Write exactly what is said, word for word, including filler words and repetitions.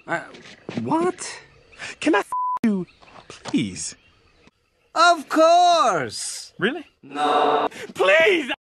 Uh, what? Can I f you, please? Of course! Really? No. Please!